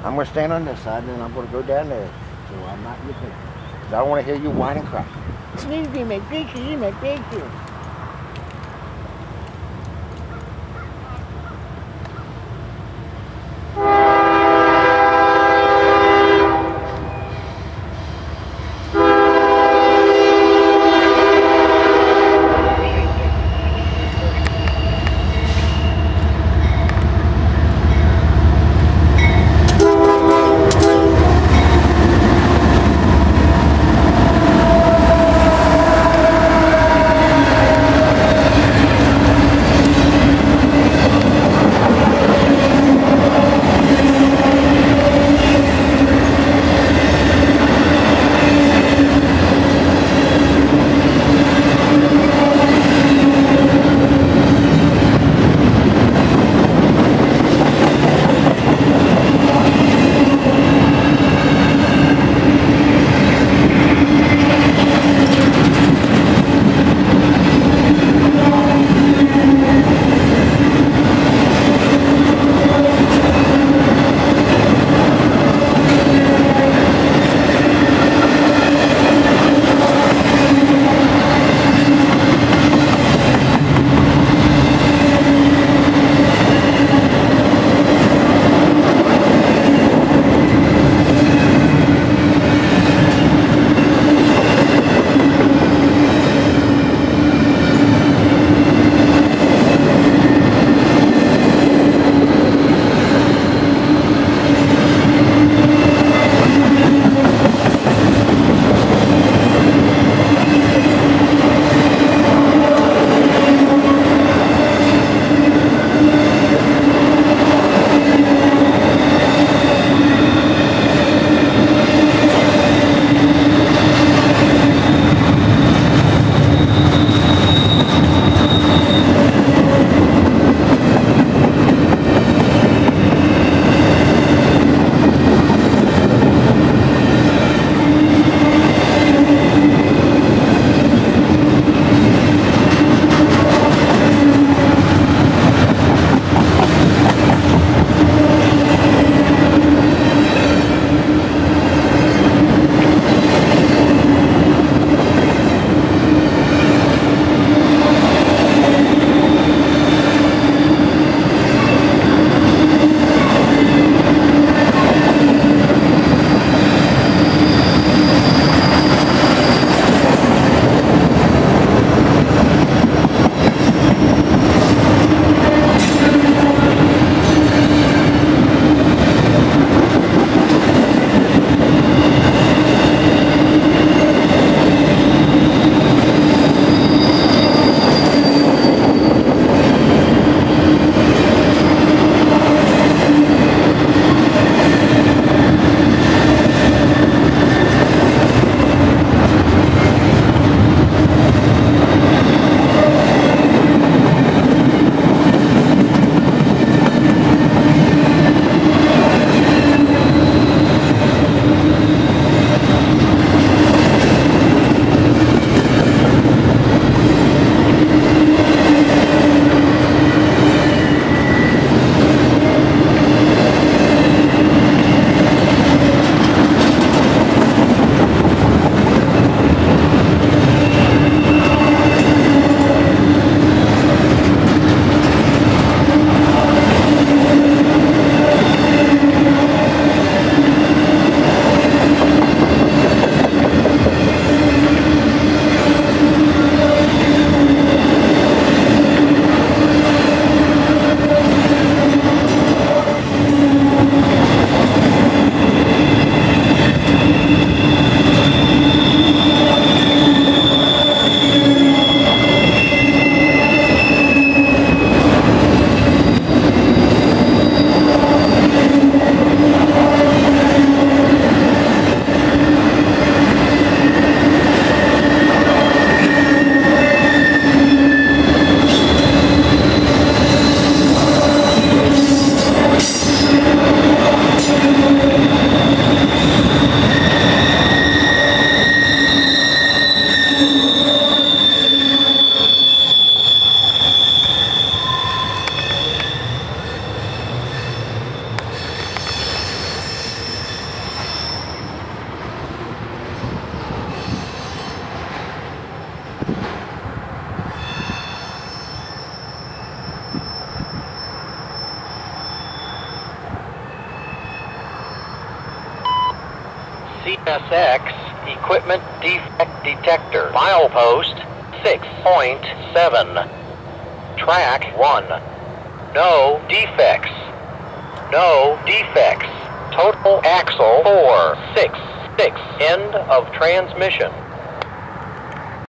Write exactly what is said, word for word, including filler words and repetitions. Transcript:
I'm going to stand on this side, and then I'm going to go down there. So I'm not your picture. I don't want to hear you whine and cry. Please be my picture, you my picture. C S X Equipment Defect Detector. Milepost six point seven. Track one. No defects. No defects. Total axle four six six. End of transmission.